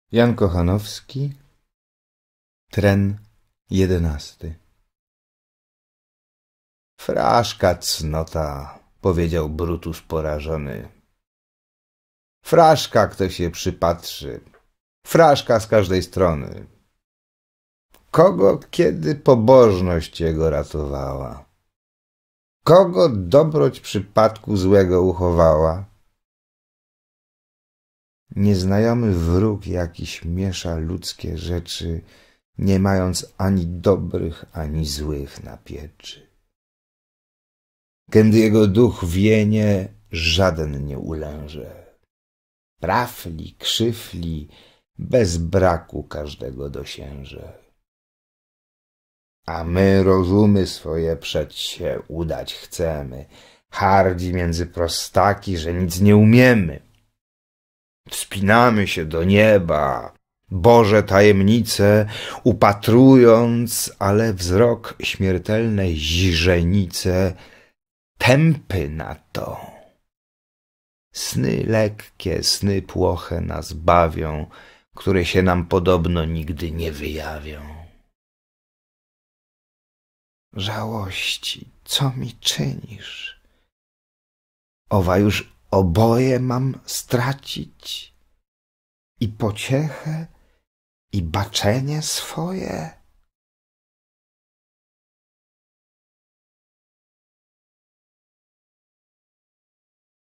Jan Kochanowski, Tren 11. Fraszka cnota, powiedział Brutus porażony. Fraszka, kto się przypatrzy, fraszka z każdej strony. Kogo kiedy pobożność jego ratowała? Kogo dobroć przypadku złego uchowała? Nieznajomy wróg jakiś miesza ludzkie rzeczy, nie mając ani dobrych, ani złych na pieczy. Kiedy jego duch wienie, żaden nie ulęże. Trafli, krzyfli, bez braku każdego dosięże. A my rozumy swoje przed się udać chcemy, hardzi między prostaki, że nic nie umiemy. Wspinamy się do nieba, Boże tajemnice upatrując, ale wzrok śmiertelnej źrenice tępy na to. Sny lekkie, sny płoche nas bawią, które się nam podobno nigdy nie wyjawią. Żałości, co mi czynisz? Owa już oboje mam stracić? I pociechę, i baczenie swoje?